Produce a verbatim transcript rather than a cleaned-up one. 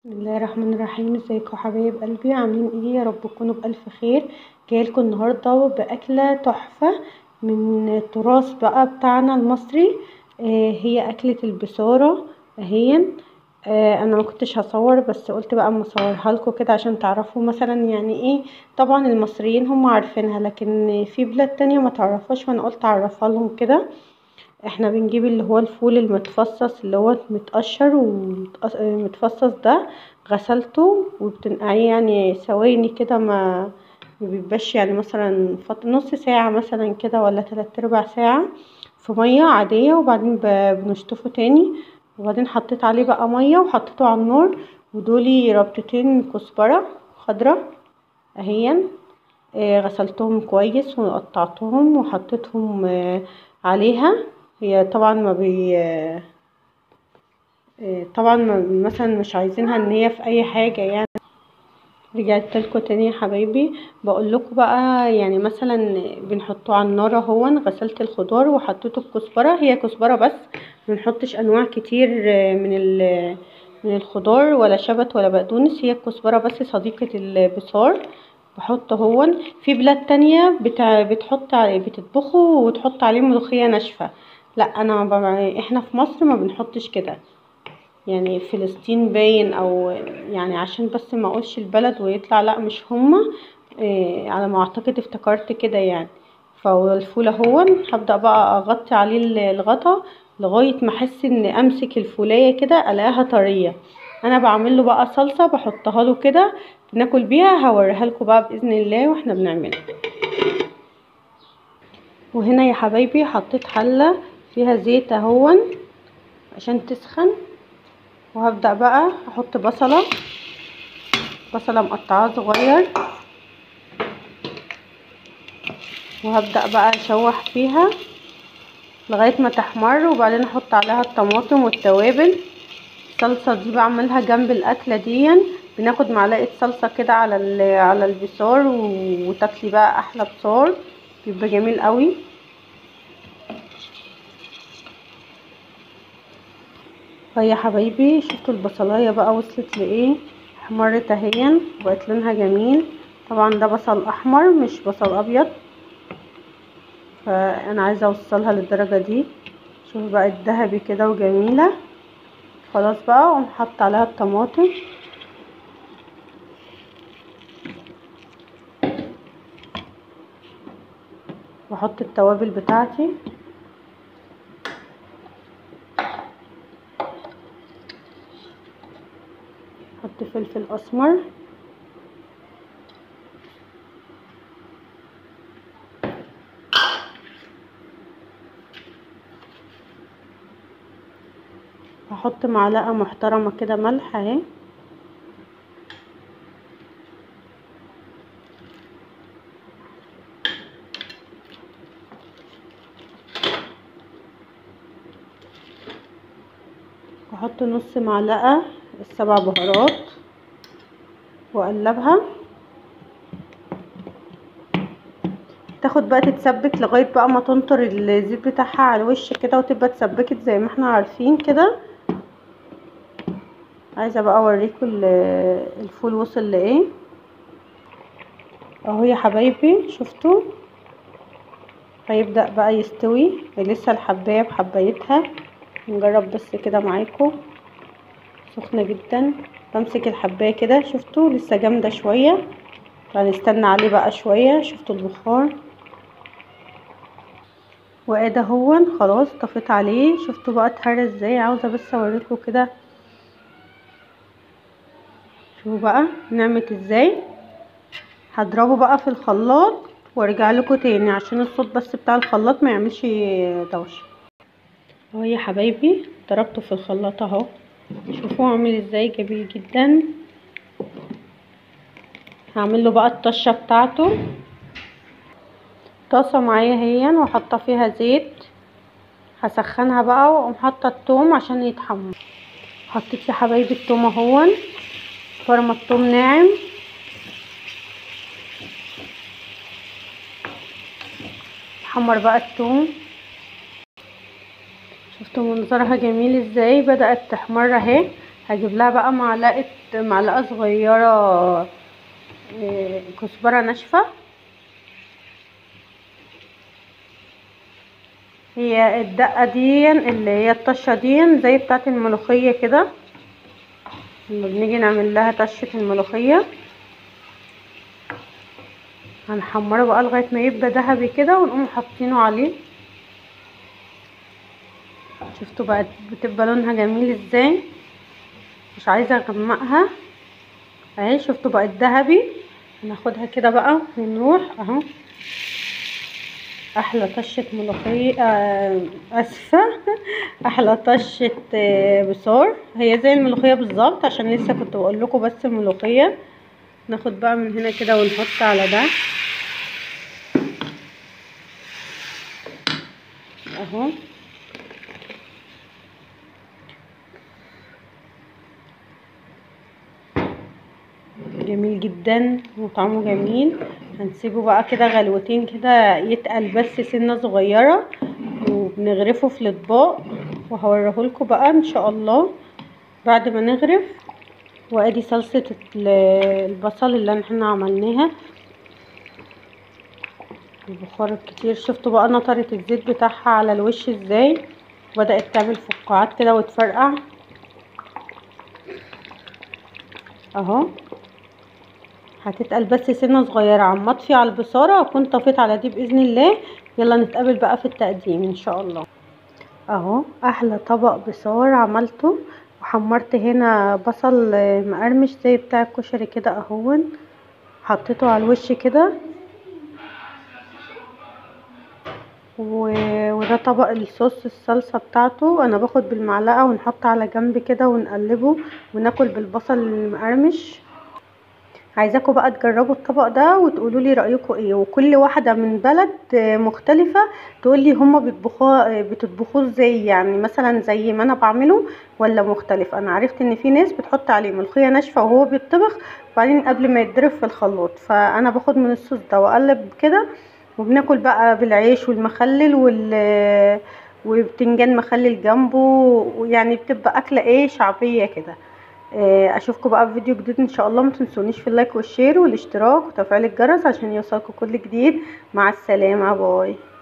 بسم الله الرحمن الرحيم. ازيكم يا حبايب قلبي؟ عاملين ايه؟ يا رب تكونوا بالف خير. جايلكم النهارده باكله تحفه من التراث بقى بتاعنا المصري. آه هي اكله البصاره اهي. آه انا ما كنتش هصور بس قلت بقى اما اصورها لكم كده عشان تعرفوا مثلا يعني ايه. طبعا المصريين هم عارفينها لكن في بلاد تانية ما تعرفهاش، وانا قلت اعرفها لهم كده. احنا بنجيب اللي هو الفول المتفصص اللي هو متقشر ومتفصص ده، غسلته وبتنقعيه يعني ثواني كده، ما ما بيبقاش يعني مثلا فط- نص ساعة مثلا كده ولا تلات ارباع ساعة في مية عادية، وبعدين ب- بنشطفه تاني، وبعدين حطيت عليه بقى مية وحطيته على النار، ودولي ربطتين كزبرة خضرة اهيا. آه، غسلتهم كويس وقطعتهم وحطيتهم آه، عليها. هي طبعا ما بي آه، آه، طبعا ما- مثلا مش عايزينها ان هي في اي حاجة يعني. رجعت لكم تاني يا حبايبي، بقول لكم بقى يعني مثلا بنحطه على النار اهو. غسلت الخضار وحطيته الكزبره، هي كزبره بس، ما بنحطش انواع كتير آه، من ال من الخضار ولا شبت ولا بقدونس، هي الكزبره بس صديقه البصار. بحط هون. في بلاد تانية بتاع بتحط عليه بتطبخه وتحط عليه ملوخيه ناشفه. لا انا ما بع- احنا في مصر ما بنحطش كده، يعني فلسطين باين او يعني عشان بس ما اقولش البلد ويطلع لا مش هما. إيه على ما اعتقد افتكرت كده يعني. فالفول اهو هبدأ بقى اغطي عليه ال- الغطا لغاية ما احس ان امسك الفولاية كده الاقيها طرية. انا بعمل له بقى صلصة بحطها له كده بناكل بيها، هوريها لكم بقى باذن الله واحنا بنعملها. وهنا يا حبايبي حطيت حلة فيها زيت اهون عشان تسخن، وهبدأ بقى احط بصلة بصلة مقطعاه صغير، وهبدأ بقى اشوح فيها لغاية ما تحمر، وبعدين احط عليها الطماطم والتوابل. الصلصة دي بعملها جنب الاكلة دي، بناخد معلقة صلصة كده على على البصار وتاكلي بقى احلى بصار، بيبقى جميل قوي. فيا حبايبي شفتوا البصلاية بقى وصلت لايه؟ احمرت اهي وبقت لونها جميل. طبعا ده بصل احمر مش بصل ابيض، فانا عايزه اوصلها للدرجه دي. شوفوا بقت ذهبي كده وجميله. خلاص بقى اقوم حاطه عليها الطماطم، واحط التوابل بتاعتي، احط فلفل اسمر، هحط معلقه محترمه كده ملح اهي، واحط نص معلقه السبع بهارات واقلبها، تاخد بقى تتسبك لغايه بقى ما تنطر الزيت بتاعها على الوش كده وتبقى اتسبكت زي ما احنا عارفين كده. عايزه بقى اوريكم الفول وصل لايه اهو يا حبايبي. شفتوا؟ هيبدأ بقى يستوي، لسه الحباية بحبايتها. نجرب بس كده معاكم، سخنة جدا. بمسك الحباية كده، شفتوا لسه جامدة شوية، فهنستنى عليه بقى شوية. شفتوا البخار؟ وادي هون خلاص طفيت عليه. شفتوا بقى اتهرى ازاي؟ عاوزة بس اوريكم كده. شوفوا بقى نعمت ازاي. هضربه بقى في الخلاط وارجع لكم تاني عشان الصوت بس بتاع الخلاط ما يعملش دوشه. اهو يا حبايبي ضربته في الخلاط اهو، شوفوا عامل ازاي جميل جدا. هعمل له بقى الطشه بتاعته. طاسه معايا اهي وحاطه فيها زيت، هسخنها بقى واقوم حاطه الثوم عشان يتحمر. حطيت يا حبايبي الثوم اهون، فرمه الثوم ناعم، حمر بقى الثوم. شفتوا منظرها جميل ازاي؟ بدأت تحمر اهي. هجيب لها بقى معلقه معلقه صغيره إيه، كزبره ناشفه. هي الدقه دي اللي هي الطشه دي زي بتاعه الملوخيه كده، لما بنيجي نعمل لها طشه الملوخيه. هنحمره بقى لغايه ما يبقى ذهبي كده ونقوم حاطينه عليه. شفتوا بقى بتبقى لونها جميل ازاي، مش عايزه اغمقها اهي. شفتوا بقت ذهبي. هناخدها كده بقى ونروح اهو. احلى طشه ملوخيه، آه اسفه احلى طشه آه بصار. هي زي الملوخيه بالظبط، عشان لسه كنت بقول لكم بس الملوخيه. ناخد بقى من هنا كده ونحط على ده اهو. جميل جدا وطعمه جميل. هنسيبه بقى كده غلوتين كده يتقل بس سنه صغيره، وبنغرفه في الاطباق وهوريهولكوا بقى ان شاء الله بعد ما نغرف. وادي صلصه البصل اللي احنا عملناها البخار الكتير. شفتوا بقى نطرت الزيت بتاعها على الوش ازاي، بدأت تعمل فقاعات كده وتفرقع اهو. هتتقل بس سنه صغيره. عم اطفي على البصاره اكون طفيت على دي باذن الله. يلا نتقابل بقى في التقديم ان شاء الله. اهو احلى طبق بصار عملته. وحمرت هنا بصل مقرمش زي بتاع الكشري كده اهون، حطيته على الوش كده. وده طبق الصوص الصلصه بتاعته. انا باخد بالمعلقه ونحط على جنب كده ونقلبه وناكل بالبصل المقرمش. عايزاكم بقى تجربوا الطبق ده وتقولوا لي رايكم ايه، وكل واحده من بلد مختلفه تقول لي هما بيطبخوها بتطبخوه ازاي، يعني مثلا زي ما انا بعمله ولا مختلف. انا عرفت ان في ناس بتحط عليه ملوخيه ناشفه وهو بيتطبخ وبعدين قبل ما يتضرب في الخلاط. فانا باخد من الصوص ده واقلب كده، وبناكل بقى بالعيش والمخلل وال وبتنجان مخلل جنبه. ويعني بتبقى اكله ايه شعبيه كده. اشوفكم بقى في فيديو جديد ان شاء الله. ما تنسونيش في اللايك والشير والاشتراك وتفعيل الجرس عشان يوصلكم كل جديد. مع السلامه، باي.